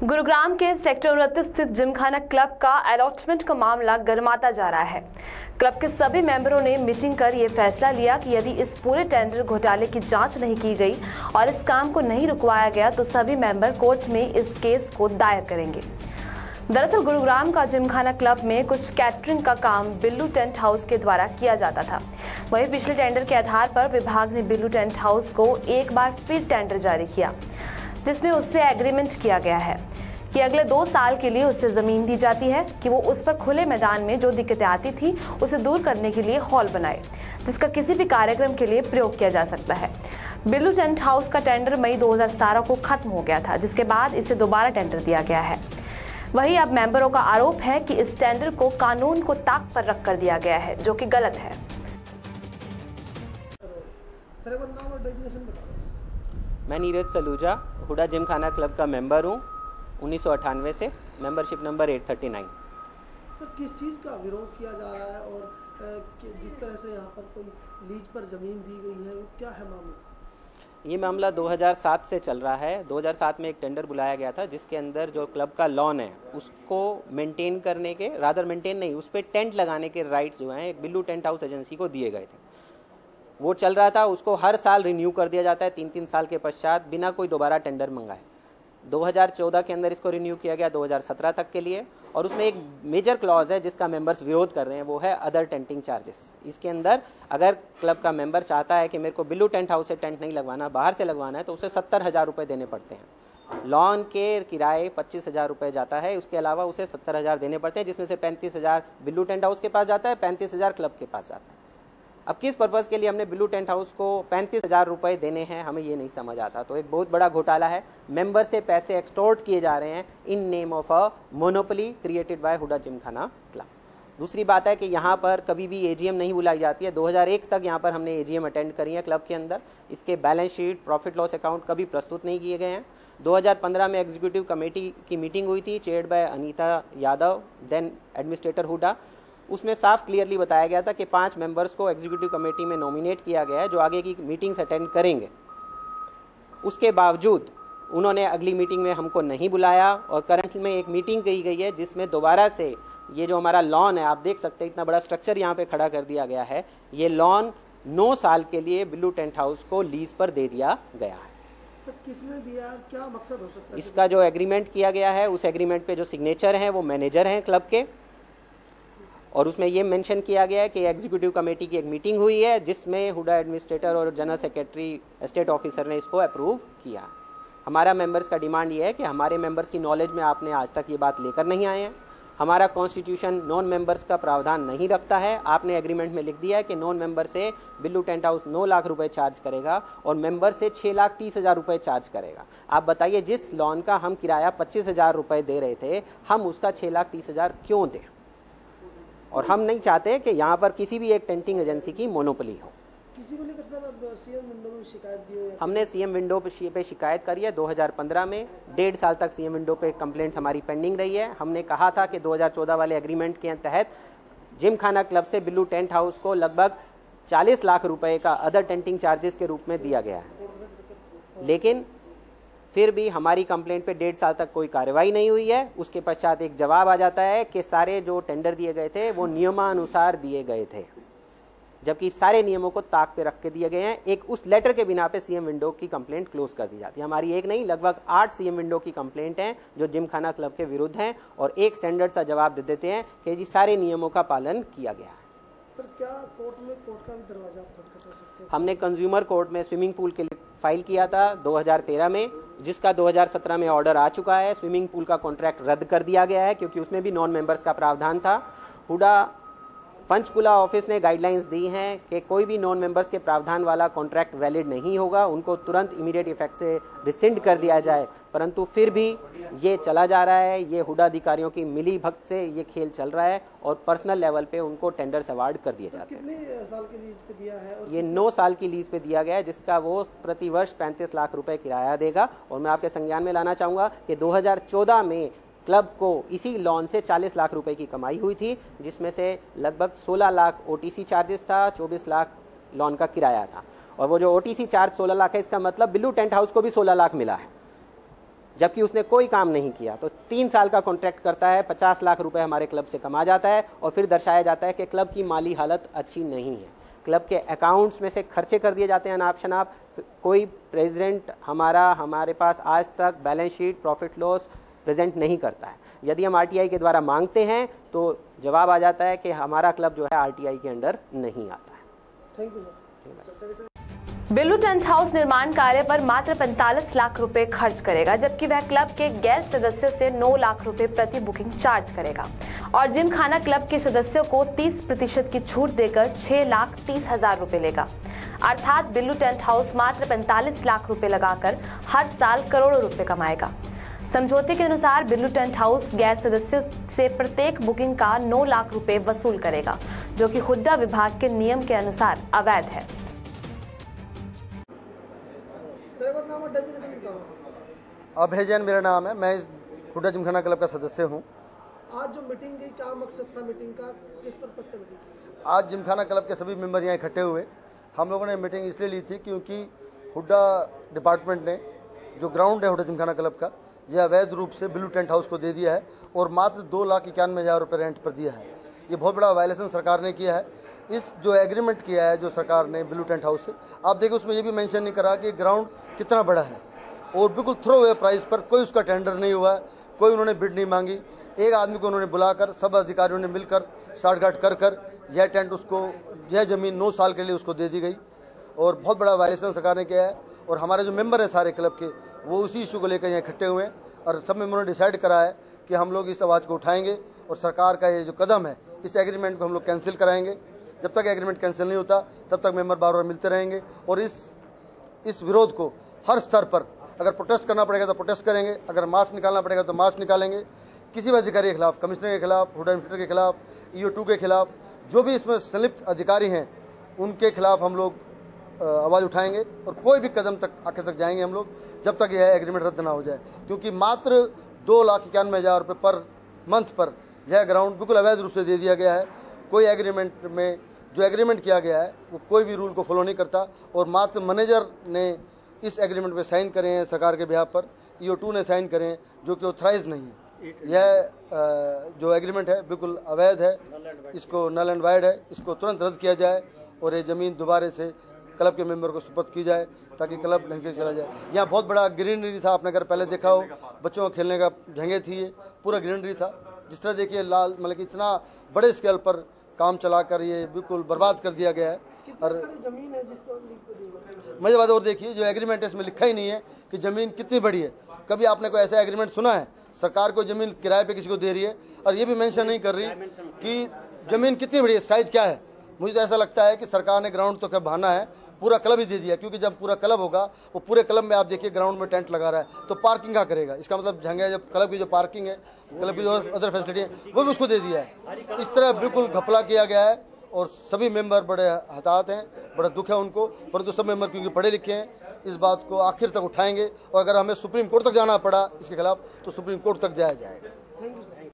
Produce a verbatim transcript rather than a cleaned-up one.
गुरुग्राम के सेक्टर उनतीस स्थित जिमखाना क्लब का अलॉटमेंट का मामला गर्माता जा रहा है। क्लब के सभी मेंबरों ने मीटिंग कर ये फैसला लिया कि यदि इस पूरे टेंडर घोटाले की जांच नहीं की गई और इस काम को नहीं रुकवाया गया तो सभी मेंबर कोर्ट में इस केस को दायर करेंगे। दरअसल गुरुग्राम का जिमखाना क्लब में कुछ कैटरिंग का काम बिल्लू टेंट हाउस के द्वारा किया जाता था। वहीं पिछले टेंडर के आधार पर विभाग ने बिल्लू टेंट हाउस को एक बार फिर टेंडर जारी किया, जिसमें उससे एग्रीमेंट किया गया है कि अगले दो साल के लिए उससे जमीन दी जाती है कि वो उस पर खुले मैदान में जो दिक्कतें आती थी उसे दूर करने के लिए हॉल बनाए, जिसका किसी भी कार्यक्रम के लिए प्रयोग किया जा सकता है। बिल्लू टेंट हाउस का टेंडर मई दो हज़ार सत्रह को खत्म हो गया था, जिसके बाद इसे दोबारा टेंडर दिया गया है। वहीं अब मेंबरों का आरोप है कि इस टेंडर को कानून को ताक पर रख कर दिया गया है, जो कि गलत है। मैं नीरज सलूजा हुडा जिमखाना क्लब का मेंबर हूँ उन्नीस सौ अट्ठानवे से, मेंबरशिप नंबर आठ सौ उनतालीस। तो किस चीज़ का विरोध किया जा रहा है और जिस तरह से यहाँ पर कोई लीज पर ज़मीन दी गई है वो क्या है मामला? ये मामला दो हज़ार सात से चल रहा है। दो हज़ार सात में एक टेंडर बुलाया गया था जिसके अंदर जो क्लब का लॉन है उसको मेंटेन करने के, रादर मेंटेन नहीं, उस पर टेंट लगाने के राइट्स जो हैं एक बिल्लू टेंट हाउस एजेंसी को दिए गए थे। वो चल रहा था, उसको हर साल रिन्यू कर दिया जाता है तीन तीन साल के पश्चात बिना कोई दोबारा टेंडर मंगाए। दो हज़ार चौदह के अंदर इसको रिन्यू किया गया दो हज़ार सत्रह तक के लिए, और उसमें एक मेजर क्लॉज है जिसका मेंबर्स विरोध कर रहे हैं, वो है अदर टेंटिंग चार्जेस। इसके अंदर अगर क्लब का मेंबर चाहता है कि मेरे को बिल्लू टेंट हाउस से टेंट नहीं लगवाना, बाहर से लगवाना है, तो उसे सत्तर हज़ार रुपये देने पड़ते हैं। लॉन के किराए पच्चीस हज़ार रुपये जाता है, उसके अलावा उसे सत्तर हज़ार देने पड़ते हैं, जिसमें से पैंतीस हज़ार बिल्लू टेंट हाउस के पास जाता है, पैंतीस हज़ार क्लब के पास जाता है। अब किस पर्पज़ के लिए हमने बिल्लू टेंट हाउस को पैंतीस हज़ार रुपये देने हैं, हमें ये नहीं समझ आता। तो एक बहुत बड़ा घोटाला है, मेंबर से पैसे एक्सटॉर्ट किए जा रहे हैं in name of a monopoly created by HUDA Gymkhana club. दूसरी बात है कि यहाँ पर कभी भी एजीएम नहीं बुलाई जाती है। दो हज़ार एक तक यहाँ पर हमने एजीएम अटेंड करी है क्लब के अंदर, इसके balance sheet, profit loss account कभी प्रस्तुत नहीं किए गए हैं। दो हज़ार पंद्रह में एग्जीक्यूटिव कमेटी की मीटिंग हुई थी, chaired by Anita Yadav, then administrator HUDA. उसमें साफ क्लियरली बताया गया था कि पांच मेंबर्स को एग्जीक्यूटिव कमेटी में नॉमिनेट किया गया है जो आगे की मीटिंग्स अटेंड करेंगे। उसके बावजूद उन्होंने अगली मीटिंग में हमको नहीं बुलाया, और करंट में एक मीटिंग की गई है जिसमें दोबारा से ये जो हमारा लॉन है, आप देख सकते हैं इतना बड़ा स्ट्रक्चर यहाँ पे खड़ा कर दिया गया है। ये लॉन नौ साल के लिए बिल्लू टेंट हाउस को लीज पर दे दिया गया है। सर, किसने दिया, क्या मकसद हो सकता है? इसका जो एग्रीमेंट किया गया है, उस एग्रीमेंट पे जो सिग्नेचर हैं वो मैनेजर हैं क्लब के, और उसमें ये मेंशन किया गया है कि एग्जीक्यूटिव कमेटी की एक मीटिंग हुई है जिसमें हुडा एडमिनिस्ट्रेटर और जनरल सेक्रेटरी स्टेट ऑफिसर ने इसको अप्रूव किया। हमारा मेंबर्स का डिमांड ये है कि हमारे मेंबर्स की नॉलेज में आपने आज तक ये बात लेकर नहीं आए हैं। हमारा कॉन्स्टिट्यूशन नॉन मेंबर्स का प्रावधान नहीं रखता है। आपने एग्रीमेंट में लिख दिया है कि नॉन मेंबर से बिल्लू टेंट हाउस नौ लाख रुपए चार्ज करेगा और मेंबर से छः लाख तीस हज़ार रुपये चार्ज करेगा। आप बताइए, जिस लॉन का हम किराया पच्चीस हज़ार रुपये दे रहे थे, हम उसका छः लाख तीस हज़ार क्यों दें? और हम नहीं चाहते कि यहाँ पर किसी भी एक टेंटिंग एजेंसी की मोनोपोली हो। किसी को लेकर सर अब सीएम विंडो में शिकायत दी है? हमने सीएम विंडो पे शिकायत करी है दो हज़ार पंद्रह में। डेढ़ साल तक सीएम विंडो पे कंप्लेंट्स हमारी पेंडिंग रही है। हमने कहा था कि दो हज़ार चौदह वाले एग्रीमेंट के तहत जिमखाना क्लब से बिल्लू टेंट हाउस को लगभग चालीस लाख रुपए का अदर टेंटिंग चार्जेस के रूप में दिया गया है, लेकिन फिर भी हमारी कंप्लेंट पे डेढ़ साल तक कोई कार्रवाई नहीं हुई है। उसके पश्चात एक जवाब आ जाता है कि सारे जो टेंडर दिए गए थे वो नियमानुसार दिए गए थे, जबकि सारे नियमों को ताक पे रख के दिए गए हैं। एक उस लेटर के बिना पे सीएम विंडो की कंप्लेंट क्लोज कर दी जाती है। हमारी एक नहीं, लगभग आठ सीएम विंडो की कंप्लेंट हैं जो जिमखाना क्लब के विरुद्ध हैं, और एक स्टैंडर्ड सा जवाब दे देते हैं कि जी सारे नियमों का पालन किया गया है। सर, क्या कोर्ट में कोर्ट का भी दरवाजा खटखटा सकते हैं? हमने कंज्यूमर कोर्ट में स्विमिंग पूल के लिए फाइल किया था दो हज़ार तेरह में, जिसका दो हज़ार सत्रह में ऑर्डर आ चुका है। स्विमिंग पूल का कॉन्ट्रैक्ट रद्द कर दिया गया है क्योंकि उसमें भी नॉन मेंबर्स का प्रावधान था। हुडा पंचकुला ऑफिस ने गाइडलाइंस दी हैं कि कोई भी नॉन मेंबर्स के प्रावधान वाला कॉन्ट्रैक्ट वैलिड नहीं होगा, उनको तुरंत इमीडिएट इफेक्ट से रिसिंड कर दिया जाए। परंतु फिर भी ये चला जा रहा है, ये हुडा अधिकारियों की मिली भगत से ये खेल चल रहा है, और पर्सनल लेवल पे उनको टेंडर्स अवार्ड कर दिए जाते हैं। कितने साल की लीज पे दिया है? ये नौ साल की लीज पे दिया गया है, जिसका वो प्रति वर्ष पैंतीस लाख रुपए किराया देगा। और मैं आपके संज्ञान में लाना चाहूँगा कि दो हज़ार चौदह में क्लब को इसी लॉन से चालीस लाख रुपए की कमाई हुई थी, जिसमें से लगभग सोलह लाख ओटीसी चार्जेस था, चौबीस लाख लॉन का किराया था। और वो जो ओटीसी चार्ज सोलह लाख है, इसका मतलब बिल्लू टेंट हाउस को भी सोलह लाख मिला है। जबकि उसने कोई काम नहीं किया। तो तीन साल का कॉन्ट्रैक्ट करता है, पचास लाख रुपए हमारे क्लब से कमा जाता है और फिर दर्शाया जाता है कि क्लब की माली हालत अच्छी नहीं है। क्लब के अकाउंट्स में से खर्चे कर दिए जाते हैं अनाप शनाप। कोई प्रेसिडेंट हमारा हमारे पास आज तक balance sheet, profit loss present नहीं करता है। यदि हम आरटीआई के द्वारा मांगते हैं तो जवाब आ जाता है कि हमारा क्लब जो है आरटीआई के अंडर नहीं आता है। Thank you. Billu tent house निर्माण कार्य पर मात्र पैंतालीस लाख रुपए खर्च करेगा, जबकि वह क्लब के गैर सदस्यों से नौ लाख रुपए प्रति बुकिंग चार्ज करेगा और जिम खाना क्लब के सदस्यों को तीस प्रतिशत की छूट देकर छह लाख तीस हजार रुपए लेगा। अर्थात बिल्लू टेंट हाउस मात्र पैंतालीस लाख रुपए लगाकर हर साल करोड़ों रुपए कमाएगा। समझौते के अनुसार बिल्लू टेंट हाउस गैर सदस्यों से प्रत्येक बुकिंग का नौ लाख रुपए वसूल करेगा, जो कि हुड्डा विभाग के नियम के अनुसार अवैध है। अभय जैन मेरा नाम है, मैं हुड्डा जिमखाना क्लब का सदस्य हूँ। आज जो मीटिंग गई, क्या मकसद था मीटिंग का, किस पर्पस से मीटिंग? आज जिमखाना क्लब के सभी मेंबर यहाँ इकट्ठे हुए। हम लोगों ने मीटिंग इसलिए ली थी क्योंकि हुड्डा डिपार्टमेंट ने जो ग्राउंड है हुड्डा जिमखाना क्लब का, यह अवैध रूप से बिल्लू टेंट हाउस को दे दिया है और मात्र दो लाख इक्यानवे हज़ार रुपये रेंट पर दिया है। ये बहुत बड़ा वायलेशन सरकार ने किया है। इस जो एग्रीमेंट किया है जो सरकार ने बिल्लू टेंट हाउस से, आप देखिए उसमें ये भी मेंशन नहीं करा कि ग्राउंड कितना बड़ा है और बिल्कुल थ्रो अवे प्राइस पर, कोई उसका टेंडर नहीं हुआ, कोई उन्होंने बिड नहीं मांगी। एक आदमी को उन्होंने बुलाकर सब अधिकारियों ने मिलकर साठगांठ कर कर यह टेंट उसको, यह जमीन नौ साल के लिए उसको दे दी गई और बहुत बड़ा वायलेशन सरकार ने किया है। और हमारे जो मेंबर हैं सारे क्लब के, वो उसी इशू को लेकर यहाँ इकट्ठे हुए हैं और सब मेंबरों ने डिसाइड करा है कि हम लोग इस आवाज़ को उठाएंगे और सरकार का ये जो कदम है, इस एग्रीमेंट को हम लोग कैंसिल कराएंगे। जब तक एग्रीमेंट कैंसिल नहीं होता तब तक मेंबर बार बार मिलते रहेंगे और इस इस विरोध को हर स्तर पर, अगर प्रोटेस्ट करना पड़ेगा तो प्रोटेस्ट करेंगे, अगर मार्च निकालना पड़ेगा तो मार्च निकालेंगे। किसी भी अधिकारी के खिलाफ, कमिश्नर के खिलाफ, हुड्डा इंस्पेक्टर के खिलाफ, ईओ टू के खिलाफ, जो भी इसमें संलिप्त अधिकारी हैं उनके खिलाफ हम लोग आवाज़ उठाएंगे और कोई भी कदम तक आखिर तक जाएंगे हम लोग, जब तक यह एग्रीमेंट रद्द ना हो जाए। क्योंकि मात्र दो लाख इक्यानवे हज़ार रुपये पर मंथ पर यह ग्राउंड बिल्कुल अवैध रूप से दे दिया गया है। कोई एग्रीमेंट में जो एग्रीमेंट किया गया है वो कोई भी रूल को फॉलो नहीं करता और मात्र मैनेजर ने इस एग्रीमेंट पे साइन करे हैं सरकार के बिहाफ पर, ईओ टू ने साइन करे हैं, जो कि ऑथराइज नहीं है। यह जो एग्रीमेंट है बिल्कुल अवैध है, इसको नल एंड वाइड है, इसको तुरंत रद्द किया जाए और ये ज़मीन दोबारा से क्लब के मेंबर को सुपुर्द की जाए ताकि क्लब ढंग से चला जाए। यहाँ बहुत बड़ा ग्रीनरी था, आपने अगर पहले देखा हो, बच्चों को खेलने का जगह थी, ये पूरा ग्रीनरी था। जिस तरह देखिए लाल, मतलब कि इतना बड़े स्केल पर काम चलाकर ये बिल्कुल बर्बाद कर दिया गया है। और जमीन है जिसको मजे बात और देखिए, जो एग्रीमेंट है इसमें लिखा ही नहीं है कि ज़मीन कितनी बड़ी है। कभी आपने कोई ऐसा एग्रीमेंट सुना है? सरकार को ज़मीन किराए पे किसी को दे रही है और ये भी मेंशन नहीं कर रही कि ज़मीन कितनी बड़ी है, साइज क्या है। मुझे तो ऐसा लगता है कि सरकार ने ग्राउंड तो क्या बहाना है, पूरा क्लब ही दे दिया। क्योंकि जब पूरा क्लब होगा, वो पूरे क्लब में आप देखिए ग्राउंड में टेंट लगा रहा है तो पार्किंग क्या करेगा? इसका मतलब झंगे जब क्लब की जो पार्किंग है, क्लब की जो अदर फैसिलिटी है, वो भी उसको दे दिया है। इस तरह बिल्कुल घपला किया गया है और सभी मेंबर बड़े हताहत हैं, बड़ा दुख है उनको। परंतु सब मेंबर क्योंकि पढ़े लिखे हैं, इस बात को आखिर तक उठाएंगे और अगर हमें सुप्रीम कोर्ट तक जाना पड़ा इसके खिलाफ तो सुप्रीम कोर्ट तक जाया जाएगा।